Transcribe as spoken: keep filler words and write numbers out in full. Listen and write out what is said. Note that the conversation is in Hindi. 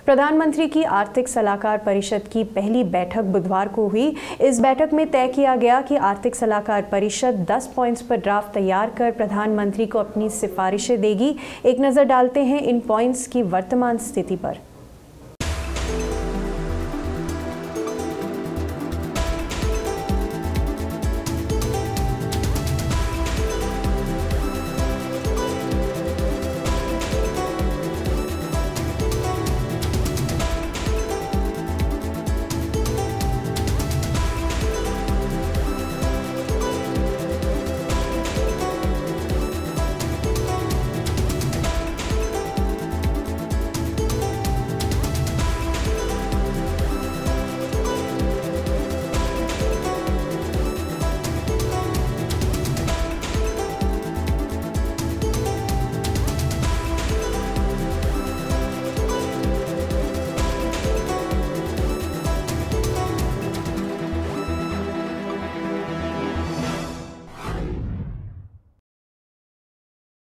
प्रधानमंत्री की आर्थिक सलाहकार परिषद की पहली बैठक बुधवार को हुई। इस बैठक में तय किया गया कि आर्थिक सलाहकार परिषद दस पॉइंट्स पर ड्राफ्ट तैयार कर प्रधानमंत्री को अपनी सिफारिशें देगी। एक नज़र डालते हैं इन पॉइंट्स की वर्तमान स्थिति पर।